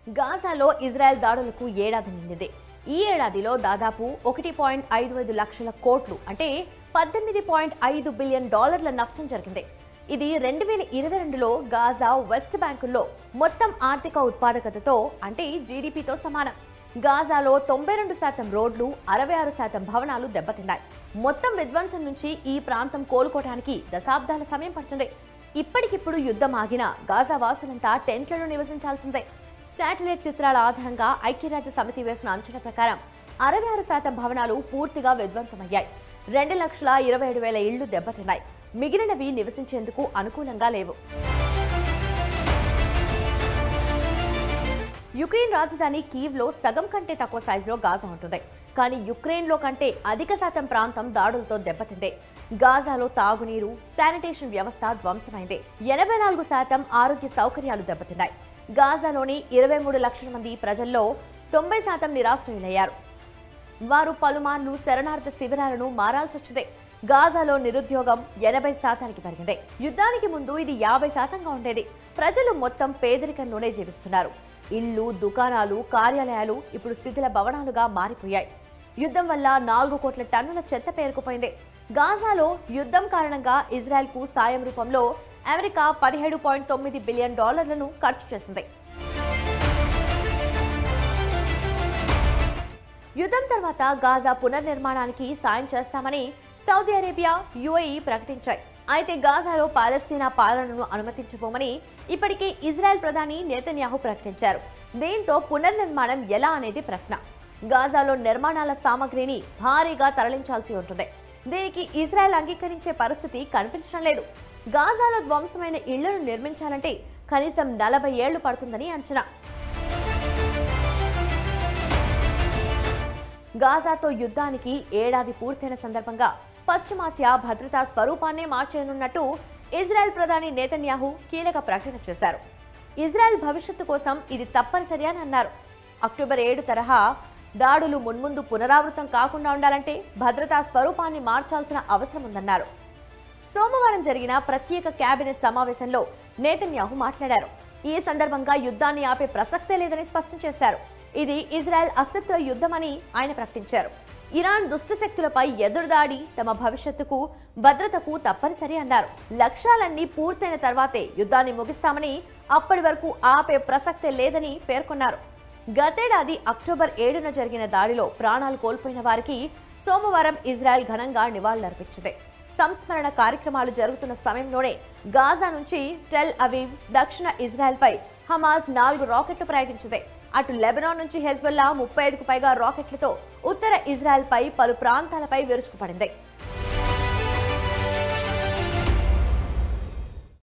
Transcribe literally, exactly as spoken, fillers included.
గాజాలో Israel దాడులకు ఏడాది నిండింది. ఈ ఏడాదిలో దాదాపు ఒకటి పాయింట్ ఐదు ఐదు లక్షల కోట్లు అంటే పద్దెనిమిది పాయింట్ ఐదు బిలియన్ డాలర్ల నష్టం జరిగింది. ఇది రెండు వేల ఇరవై రెండులో గాజా వెస్ట్ బ్యాంకుల్లో మొత్తం ఆర్థిక ఉత్పాదకతతో అంటే జీడీపీతో సమానం. గాజాలో తొంభై రెండు శాతం రోడ్లు, అరవై ఆరు శాతం భవనాలు దెబ్బతిన్నాయి. మొత్తం విధ్వంసం నుంచి ఈ ప్రాంతం కోలుకోవడానికి దశాబ్దాల సమయం పడుతుంది. ఇప్పటికిప్పుడు యుద్ధం ఆగిన గాజా వాసులంతా టెంట్లలో నివసించాల్సిందే. శాటిలైట్ చిత్రాల ఆధారంగా ఐక్యరాజ్య సమితి వేసిన అంచనా ప్రకారం అరవై ఆరు శాతం భవనాలు పూర్తిగా విధ్వంసమయ్యాయి. రెండు లక్షల ఇరవై ఏడు వేల ఇళ్లు దెబ్బతిన్నాయి. మిగిలినవి నివసించేందుకు అనుకూలంగా లేవు. యుక్రెయిన్ రాజధాని కీవ్లో సగం కంటే తక్కువ సైజులో గాజా ఉంటుంది. కానీ యుక్రెయిన్లో కంటే అధిక శాతం ప్రాంతం దాడులతో దెబ్బతిందే. గాజాలో తాగునీరు, శానిటేషన్ వ్యవస్థ ధ్వంసమైంది. ఎనభై నాలుగు శాతం ఆరోగ్య సౌకర్యాలు దెబ్బతిన్నాయి. గాజాలోని ఇరవై మూడు లక్షల మంది ప్రజల్లో తొంభై శాతం నిరాశ్రయులయ్యారు. వారు పలుమార్లు శరణార్థ శిబిరాలను మారాల్సి వచ్చింది. గాజాలో నిరుద్యోగం ఎనభై శాతానికి పెరిగింది. యుద్ధానికి ముందు ఇది యాభై శాతంగా ఉండేది. ప్రజలు మొత్తం పేదరికంలోనే జీవిస్తున్నారు. ఇళ్లు, దుకాణాలు, కార్యాలయాలు ఇప్పుడు శిథిల భవనాలుగా మారిపోయాయి. యుద్ధం వల్ల నాలుగు కోట్ల టన్నుల చెత్త పేరుకుపోయింది. గాజాలో యుద్ధం కారణంగా ఇజ్రాయెల్కు సాయం రూపంలో అమెరికా పదిహేడు పాయింట్ తొమ్మిది బిలియన్ డాలర్లను ఖర్చు చేసింది. యుద్ధం తర్వాత గాజా పునర్నిర్మాణానికి సాయం చేస్తామని సౌదీ అరేబియా, యుఏఈ ప్రకటించాయి. అయితే గాజాలో పాలస్తీనా పాలనను అనుమతించబోమని ఇప్పటికే ఇజ్రాయెల్ ప్రధాని నెతన్యాహు ప్రకటించారు. దీంతో పునర్నిర్మాణం ఎలా అనేది ప్రశ్న. గాజాలో నిర్మాణాల సామగ్రిని భారీగా తరలించాల్సి ఉంటుంది. దీనికి ఇజ్రాయెల్ అంగీకరించే పరిస్థితి కనిపించడం లేదు. గాజాలో ధ్వంసమైన ఇళ్లను నిర్మించాలంటే కనీసం నలభై ఏళ్లు పడుతుందని అంచనా. గాజాతో యుద్ధానికి ఏడాది పూర్తయిన సందర్భంగా పశ్చిమాసియా భద్రతా స్వరూపాన్నే మార్చేయనున్నట్టు ఇజ్రాయెల్ ప్రధాని నెతన్యాహు కీలక ప్రకటన చేశారు. ఇజ్రాయెల్ భవిష్యత్తు కోసం ఇది తప్పనిసరి అని అన్నారు. అక్టోబర్ ఏడు తరహా దాడులు మున్ముందు పునరావృతం కాకుండా ఉండాలంటే భద్రతా స్వరూపాన్ని మార్చాల్సిన అవసరం ఉందన్నారు. సోమవారం జరిగిన ప్రత్యేక కేబినెట్ సమావేశంలో నెతన్యాహు మాట్లాడారు. ఈ సందర్భంగా యుద్ధాన్ని ఆపే ప్రసక్తే లేదని స్పష్టం చేశారు. ఇది ఇజ్రాయెల్ అస్తిత్వ యుద్ధమని ఆయన ప్రకటించారు. ఇరాన్ దుష్టశక్తులపై ఎదురుదాడి తమ భవిష్యత్తుకు, భద్రతకు తప్పనిసరి అన్నారు. లక్ష్యాలన్నీ పూర్తయిన తర్వాతే యుద్ధాన్ని ముగిస్తామని, అప్పటి వరకు ఆపే ప్రసక్తే లేదని పేర్కొన్నారు. గతేడాది అక్టోబర్ ఏడున జరిగిన దాడిలో ప్రాణాలు కోల్పోయిన వారికి సోమవారం ఇజ్రాయెల్ ఘనంగా నివాళులర్పించింది. సంస్మరణ కార్యక్రమాలు జరుగుతున్న సమయంలోనే గాజా నుంచి టెల్ అవీవ్, దక్షిణ ఇజ్రాయెల్పై హమాస్ నాలుగు రాకెట్లు ప్రయోగించింది. అటు లెబనాన్ నుంచి హెజ్బొల్లా ముప్పై ఐదుకు పైగా రాకెట్లతో ఉత్తర ఇజ్రాయెల్పై పలు ప్రాంతాలపై విరుచుకుపడింది.